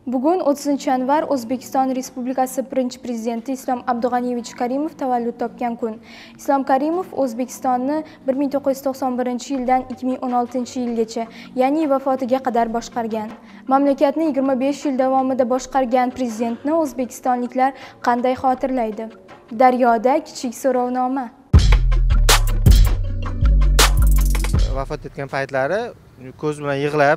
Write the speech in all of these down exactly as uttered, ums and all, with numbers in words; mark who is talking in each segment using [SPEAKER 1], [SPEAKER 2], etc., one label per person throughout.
[SPEAKER 1] Bugun o'ttizinchi yanvar O'zbekiston Respublikasi Birinchi Prezidenti Islom Abdug'aniyevich Karimov tavallud topgan kun. Islom Karimov O'zbekistonni bir ming to'qqiz yuz to'qson birinchi yildan ikki ming o'n oltinchi yilgacha, ya'ni vafotiga qadar boshqargan. Mamlakatni yigirma besh yil davomida boshqargan prezidentni o'zbekistonliklar qanday xotirlaydi? Daryoda kichik so'rovnoma.
[SPEAKER 2] Vafot etgan paytlari ko'z bilan yig'lab,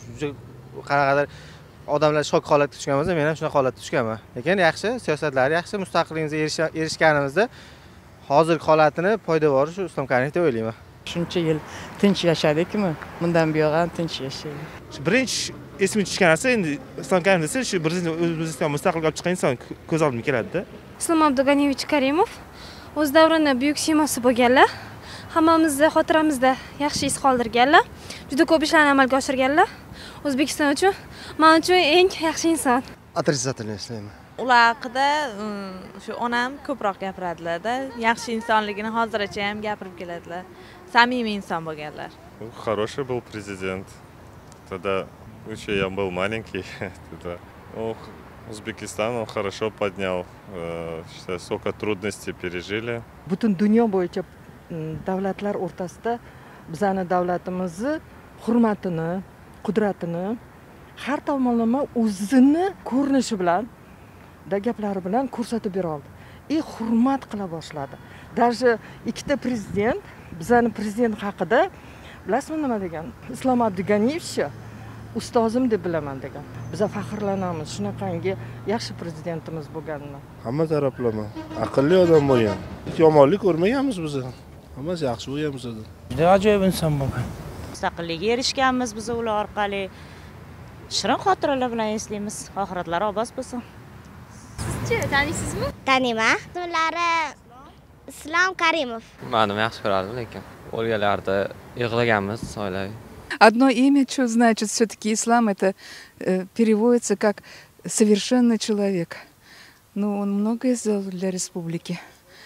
[SPEAKER 2] qanaqadir odamlar shok holatga tushganmiz, men ham shunaqa holatga tushganman. Lekin yaxshi, siyosatlari yaxshi, mustaqilligimizga erishganimizda hozirgi holatini poydevori shu Islom Karimov deb o'ylayman.
[SPEAKER 3] Shuncha yil tinch yashadikmi? Bundan buyoq ham tinch yashaylik.
[SPEAKER 4] Birinchi esimga tushgan narsa endi Islom Karimov desa, shu O'zbekiston mustaqillik olib chiqqan inson ko'z oldimga keladi-da.
[SPEAKER 5] Islom Abdug'aniyevich Karimov o'z davrini buyuk siymosi bo'lganlar. Hammamizning xotiramizda yaxshi iz qoldirganlar. Juda ko'p ishlarni amalga oshirganlar. O'zbekiston uchun, men uchun eng yaxshi inson.
[SPEAKER 6] Отрицательно eslayman.
[SPEAKER 7] Ular haqida shu onam ko'proq gapiradilar-da. Yaxshi insonligini hozircha ham gapirib keladilar. Samimiy inson bo'lganlar.
[SPEAKER 8] Хороший был президент. Тогда еще я был маленький. Тогда Узбекистан он хорошо поднял. Считаю, сколько трудностей пережили.
[SPEAKER 3] Butun dunyo bo'yicha davlatlar o'rtasida bizning davlatimizni hurmatini, qudratini har tomonlama o'zini ko'rinishi bilan, da gaplari bilan ko'rsatib bera oldi. E hurmat qila boshladi. Даже ikkita prezident, bizning prezident haqida bilasizmi nima degan? Islom Abdug'aniyevich ustozim deb bilaman degan. Biz faxrlanamiz shunaqangi yaxshi prezidentimiz bo'lganidan.
[SPEAKER 9] Hamma taraflama aqlli odam bo'lgan. Yomonlik ko'rmaganmiz biz. Hammasi yaxshi bo'lganmiz edi.
[SPEAKER 10] Juda ajoyib inson bo'lgan.
[SPEAKER 7] Mustaqillikka erishganmiz biz ular orqali. Shirin xotiralar bilan eslaymiz. Oxiratlari oboz bo'lsin.
[SPEAKER 5] Sizchi taniysizmi?
[SPEAKER 11] Taniyman. Ularni Islom Karimov.
[SPEAKER 12] Men yaxshi ko'rardim, lekin o'lganlarda yig'laganmiz oilaviy.
[SPEAKER 13] Одно имя, что значит все-таки ислам, это э, переводится как совершенный человек. Ну, он многое сделал для республики.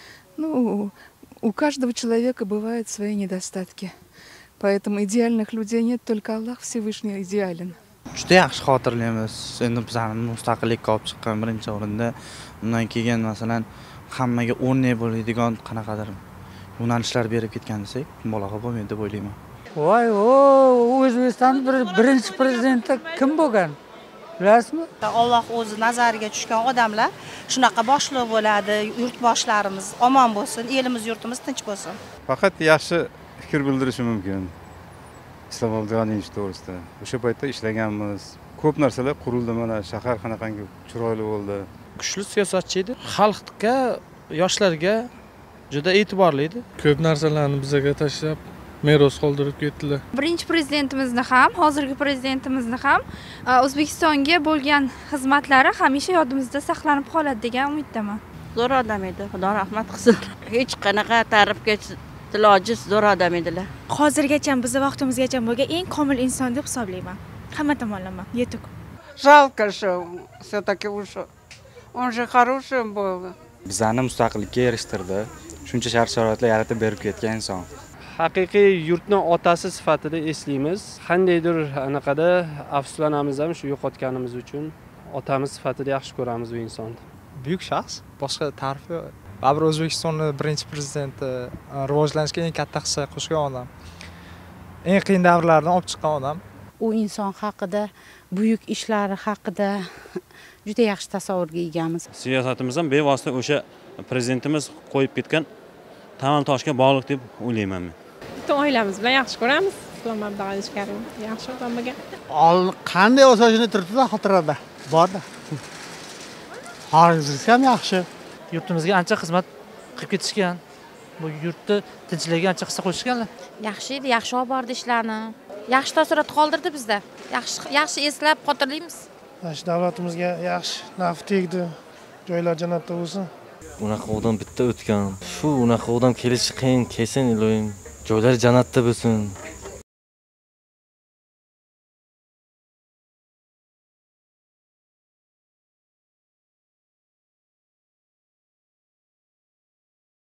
[SPEAKER 13] Ну, у каждого человека бывают свои недостатки. Поэтому идеальных людей нет, только Аллах Всевышний идеален.
[SPEAKER 10] Juda yaxshi xotirlaymiz. Endi bizning mustaqillikka olib chiqqan birinchi o'rinda, undan keyin masalan hammaga o'rnak bo'ladigan qanaqadir yo'nalishlar berib ketgan desak, mubolag'a bo'lmaydi deb o'ylayman.
[SPEAKER 14] Voy, o, O'zbekiston birinchi prezidenti kim bo'lgan? Bilasizmi?
[SPEAKER 15] Alloh o'zi nazariga tushgan odamlar shunaqa boshliq bo'ladi, yurtboshlarimiz omon bo'lsin, elimiz, yurtimiz tinch bo'lsin.
[SPEAKER 16] Faqat yaxshi fikr bildirishi mumkin. Islom Abdug'aniyevich to'g'risida. O'sha paytda ishlaganmiz. Ko'p narsalar qurildi, mana shahar qanaqangi chiroyli bo'ldi.
[SPEAKER 17] Kuchli siyosatchi edi. Xalqqa, yoshlarga juda e'tiborli edi.
[SPEAKER 18] Ko'p narsalarni bizga tashlab meros qoldirib ketdilar.
[SPEAKER 5] Birinchi prezidentimizni ham, hozirgi prezidentimizni ham O'zbekistonga bo'lgan xizmatlari hamisha yodimizda saqlanib qoladi degan umiddaman.
[SPEAKER 7] Zo'r odam edi, Xudo rahmat qilsin. Hech qanaqa ta'rifga iloji zo'r odam edilar.
[SPEAKER 5] Hozirgacha biz vaqtimizgacha bo'lgan eng komil inson deb hisoblayman. Hamma tomonlama yetuk.
[SPEAKER 14] Жалко, что все-таки ушел. Он же хороший был.
[SPEAKER 10] Bizani mustaqillikka erishtirdi. Shuncha shart-sharoitlar yaratib berib ketgan inson.
[SPEAKER 17] Haqiqiy yurtni otasi sifatida eslaymiz. Qandaydir anaqada afsuslanamiz ham shu yo'qotganimiz uchun. Otamiz sifatida yaxshi ko'ramiz bu insonni.
[SPEAKER 19] Buyuk shaxs, boshqa ta'rif yo'q. Baribir O'zbekistonning birinchi prezidenti, rivojlanishga eng katta hissa qo'shgan odam. Eng qiyin davrlardan olib chiqqan odam.
[SPEAKER 20] U inson haqida, buyuk ishlari haqida juda yaxshi tasavvurga egamiz.
[SPEAKER 3] Siyosatimiz ham bevosita o'sha prezidentimiz qo'yib ketgan tamom toshga bog'liq deb o'ylayman men.
[SPEAKER 5] Butun oilamiz bilan yaxshi ko'ramiz. Islom Abdug'aniyevich Karimov yaxshi odam bo'lgan.
[SPEAKER 14] Qanday o'sishini turibdi xotirada. Borda. Hozircha ham yaxshi.
[SPEAKER 10] Yurtimizga ancha xizmat qilib ketishgan. Bu yurtni tinchligiga ancha hissa qo'shganlar.
[SPEAKER 20] Yaxshi edi, yaxshi olib bordi ishlarni. Yaxshi taassurot qoldirdi bizda. Yaxshi yaxshi eslab xotirlaymiz.
[SPEAKER 18] Mana davlatimizga yaxshi naf tegdi. Joylar jannatda bo'lsin.
[SPEAKER 6] Unaqa odam bitta o'tgan. Shu unaqa odam kelishi qiyin, kelsin iloyim. Joylar jannatda bo'lsin.